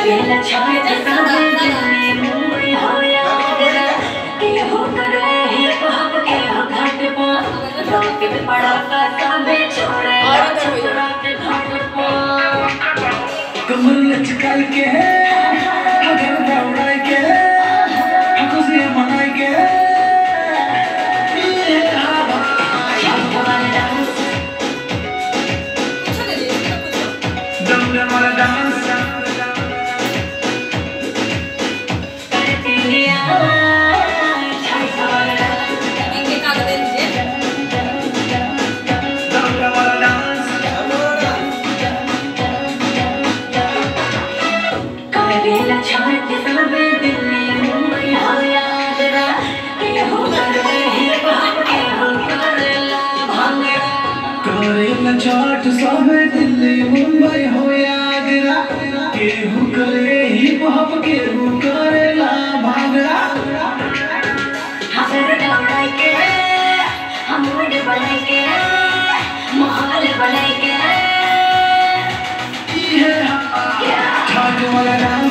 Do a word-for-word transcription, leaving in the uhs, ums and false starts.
करेला छाट सावे दिल्ली मुंबई हो या आगरा के हो करे हिप हॉप के हो घाट पा रॉक पे पड़ा का सावे छोड़े छोड़ा के घाट पा कमर लचकाई के हगर दौड़ाई के खुशी मनाई के ये हवा छाप वाला डांस दम दम वाला डांस करती लिया छाप वाला डांस दम दम वाला डांस करेला छाट सावे दिल्ली मुंबई हो या आगरा के हो करे हिप हॉप के हो करेला भांगड़ा करेला छाट सावे दिल्ली मुंबई हो या आगरा केहू करे हिप हॉप केहू करेला भांगड़ा हसर दौड़ाई के हम मूड बनाई के माहौल बनाई के ये हवा छाट वाला डांस